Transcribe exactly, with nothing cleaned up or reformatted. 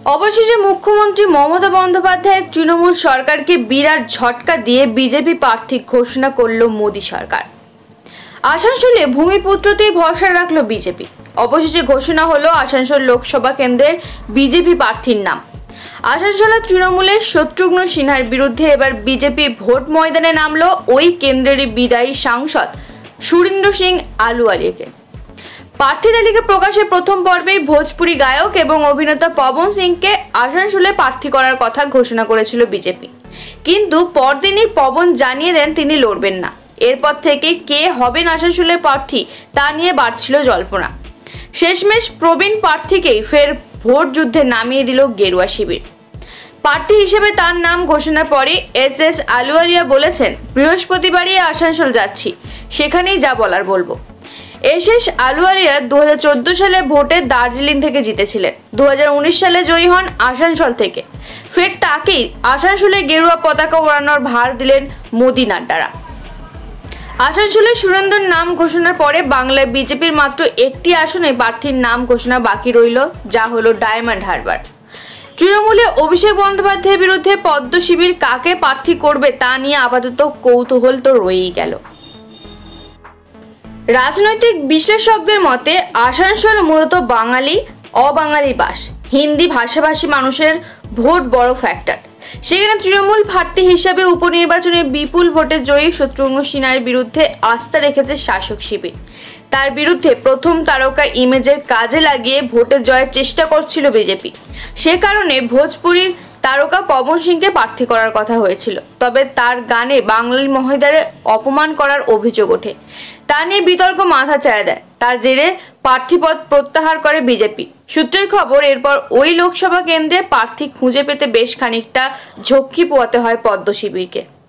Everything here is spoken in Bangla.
অবশেষে মুখ্যমন্ত্রী মমতা বন্দ্যোপাধ্যায়ের তৃণমূল সরকারকে বিরাট ঝটকা দিয়ে বিজেপি প্রার্থী ঘোষণা করল মোদী সরকার। আসানসোলে ভূমিপুত্রতেই ভরসা রাখল বিজেপি। অবশেষে ঘোষণা হলো আসানসোল লোকসভা কেন্দ্রের বিজেপি প্রার্থীর নাম। আসানসোলে তৃণমূলের শত্রুঘ্ন সিনহার বিরুদ্ধে এবার বিজেপি ভোট ময়দানে নামলো ওই কেন্দ্রেরই বিদায়ী সাংসদ সুরিন্দর সিং আলুওয়ালিয়াকে। প্রার্থী তালিকা প্রকাশের প্রথম পর্বেই ভোজপুরি গায়ক এবং অভিনেতা পবন সিংকে আসানসোলে প্রার্থী করার কথা ঘোষণা করেছিল বিজেপি, কিন্তু পরদিনই পবন জানিয়ে দেন তিনি লড়বেন না। এরপর থেকে কে হবেন আসানসোলের প্রার্থী তা নিয়ে বাড়ছিল জল্পনা। শেষমেশ প্রবীণ প্রার্থীকেই ফের ভোট যুদ্ধে নামিয়ে দিল গেরুয়া শিবির। প্রার্থী হিসেবে তার নাম ঘোষণার পরে এস এস আলুওয়ালিয়া বলেছেন, বৃহস্পতিবারই আসানসোল যাচ্ছি, সেখানেই যা বলার বলবো। এস এস আলুওয়ালিয়া দু হাজার চোদ্দ সালে ভোটে দার্জিলিং থেকে জিতেছিলেন। দু হাজার উনিশ সালে জয়ী হন আসানসোল থেকে। ফের তাকেই আসানসোলে গেরুয়া পতাকা ওড়ানোর ভার দিলেন মোদী নাড্ডারা। আসানসোলে সুরেন্দর নাম ঘোষণার পরে বাংলায় বিজেপির মাত্র একটি আসনে প্রার্থীর নাম ঘোষণা বাকি রইল, যা হলো ডায়মন্ড হারবার। তৃণমূলে অভিষেক বন্দ্যোপাধ্যায়ের বিরুদ্ধে পদ্ম শিবির কাকে প্রার্থী করবে তা নিয়ে আপাতত কৌতূহল তো রয়েই গেল। রাজনৈতিক বিশ্লেষকদের মতে আসানসোল মূলত বাঙালি অবাঙালি বাস, হিন্দি ভাষাভাষী মানুষের ভোট বড় ফ্যাক্টর। সেখানে তৃণমূল প্রার্থী হিসাবে উপনির্বাচনে বিপুল ভোটে জয়ী শত্রুঘ্ন সিনহার বিরুদ্ধে আস্থা রেখেছে শাসক শিবির। তার বিরুদ্ধে প্রথম তারকা ইমেজের কাজে লাগিয়ে ভোটে জয়ের চেষ্টা করছিল বিজেপি। সে কারণে ভোজপুরি তারকা পবন সিংকে প্রার্থী করার কথা হয়েছিল, তবে তার গানে বাঙালি মহিলাদের অপমান করার অভিযোগ ওঠে। তা নিয়ে বিতর্ক মাথা চাড়া দেয়। তার জেরে প্রার্থীপদ প্রত্যাহার করে বিজেপি। সূত্রের খবর, এরপর ওই লোকসভা কেন্দ্রে প্রার্থী খুঁজে পেতে বেশ খানিকটা ঝক্কি পোয়াতে হয় পদ্ম শিবিরকে।